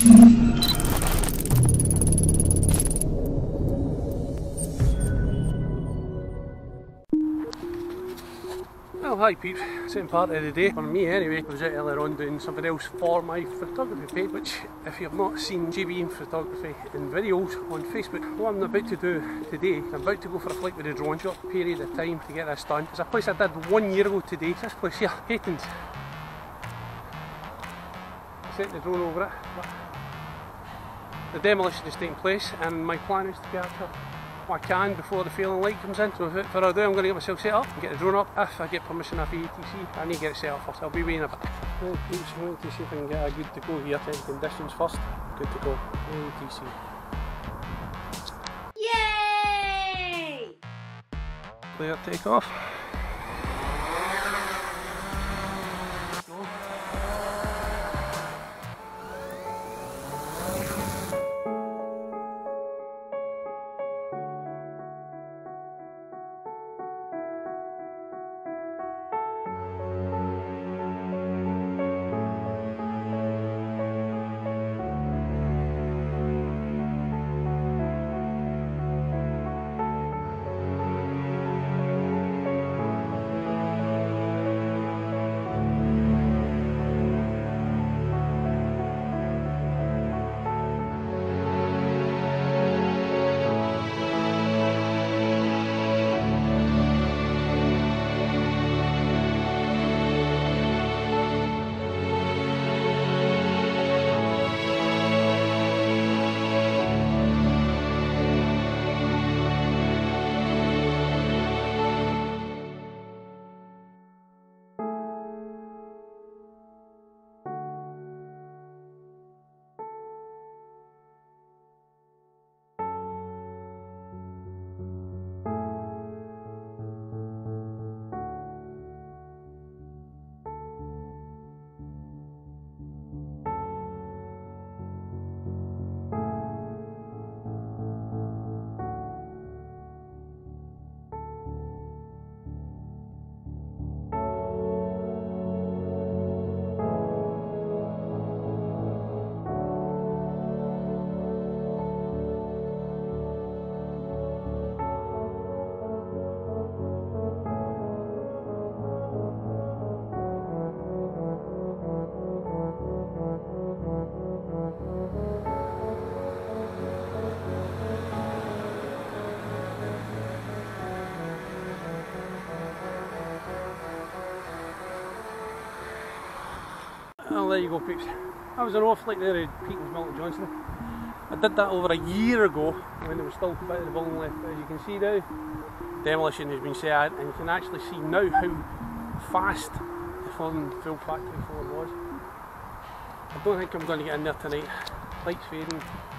Well, hi peeps, second part of the day. For me anyway, I was out earlier on doing something else for my photography page, which if you have not seen GB Photography in videos on Facebook, what I'm about to do today, I'm about to go for a flight with a drone. Short period of time to get this done. It's a place I did 1 year ago today. This place here, Patons. Set the drone over it. But the demolition is taking place and my plan is to capture what I can before the failing light comes in. So without further ado, I'm going to get myself set up and get the drone up. If I get permission off ETC, I need to get it set up first. I'll be waiting a bit. Well, please, I'm going to see if I can get a good to go here. Any conditions first. Good to go. ETC. Yay! Clear takeoff. Well, there you go peeps. That was an off flight there at Patons Mill at Johnstone. I did that over a year ago when there was still a bit of the building left. As you can see now, demolition has been set and you can actually see now how fast the full factory floor was. I don't think I'm going to get in there tonight. Lights fading.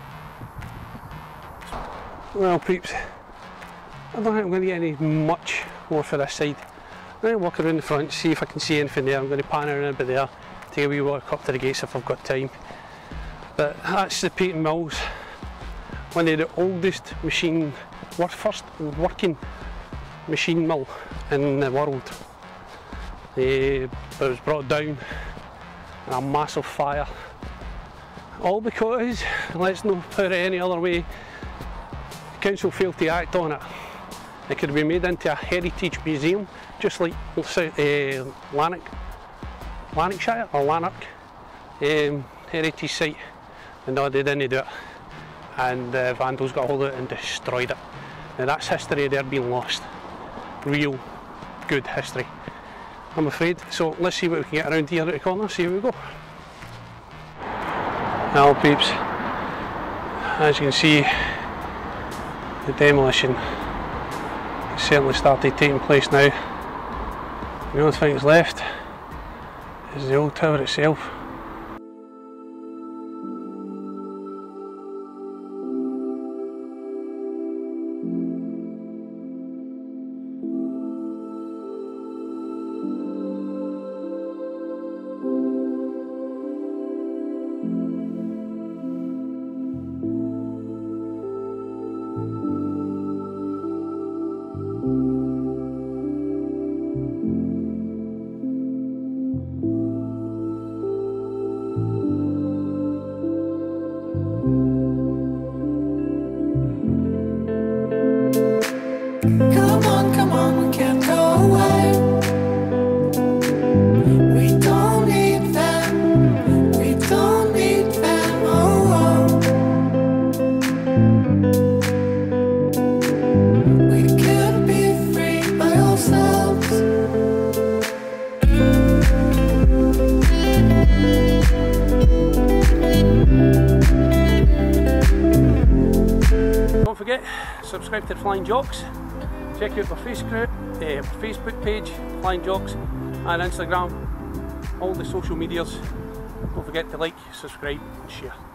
Well peeps, I don't think I'm going to get any much more for this side. I'm going to walk around the front, see if I can see anything there. I'm going to pan around a bit there. Take a wee walk up to the gates if I've got time. But that's the Paton Mills, one of the oldest first working machine mill in the world. It was brought down in a massive fire. All because, let's not put it any other way, the council failed to act on it. It could be made into a heritage museum, just like Lanark. Lanarkshire or Lanark heritage site, and no, they didn't do it, and the vandals got hold of it and destroyed it. Now that's history there being lost, real good history, I'm afraid. So let's see what we can get around here at the corner, see how we go. Well peeps, as you can see, the demolition has certainly started taking place now. The only thing that's left is the old tower itself. forget, subscribe to the Flying Jocks, check out our Facebook page, Flying Jocks, and Instagram, all the social medias. Don't forget to like, subscribe and share.